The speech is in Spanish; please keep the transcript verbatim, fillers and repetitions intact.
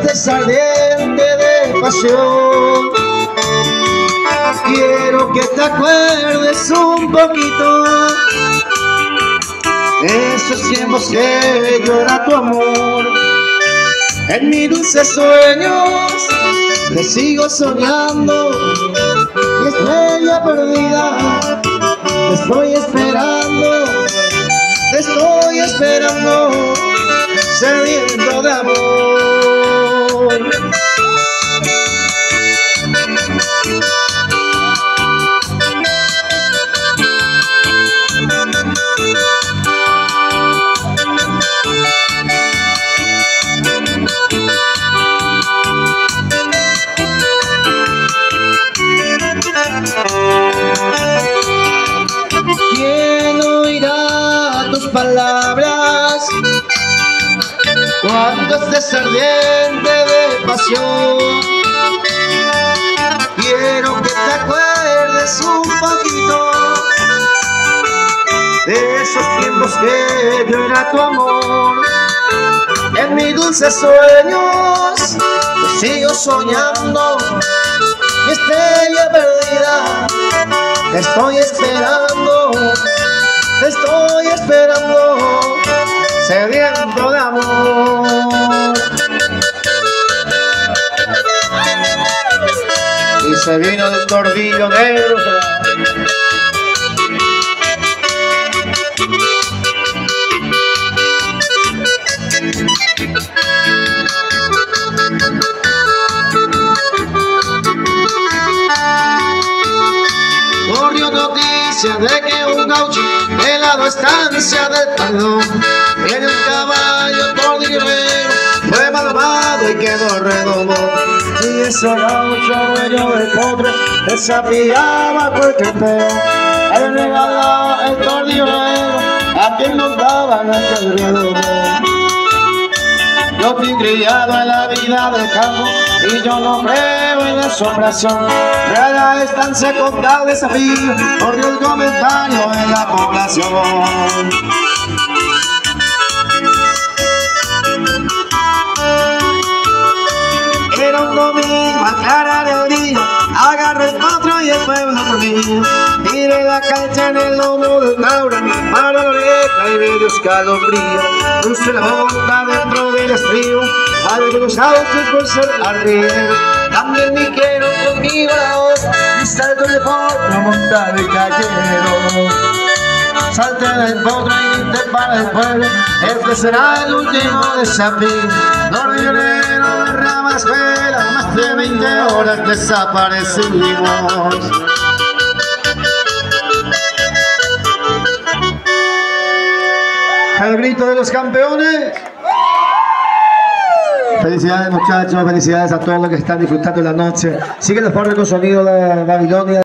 estés ardiente de pasión. Quiero que te acuerdes un poquito de esos tiempos que llora tu amor. En mis dulces sueños te sigo soñando, mi estrella perdida, te estoy esperando, te estoy esperando, sediento de amor. ¿Quién oirá tus palabras cuando estés ardiente de pasión? Quiero que te acuerdes un poquito de esos tiempos que yo era tu amor. En mis dulces sueños te sigo soñando, mi estrella perdida, te estoy esperando, te estoy esperando, sediento de amor. Y se vino del tordillo negro. Corrió noticia de que un gaucho de la estancia del Paredón en el caballo tordillero fue malvado y quedó redondo. Y ese gaucho dueño del potre desafiaba cualquier peo, había regalado el tordillero a quien nos daban aquel redondo. Yo fui criado en la vida del campo y yo no creo en la asombración. De la estancia con tal desafío corrió el comentario en la población. Era un domingo, aclarar el día, agarré el potro y el pueblo dormía. Tiré la cancha en el lomo del taura, para la oreja y medio escalofrío. Puse la boca dentro del estrío, algunos autos por ser arriero. También me quiero conmigo la otra, y salto de potro montado y callero. Salte del potro y grité para el pueblo, este será el último desafío. Tordillero de rama escuela, más de veinte horas desaparecimos. El grito de los campeones. Felicidades muchachos, felicidades a todos los que están disfrutando la noche. Siguen los porros con sonido de Babilonia.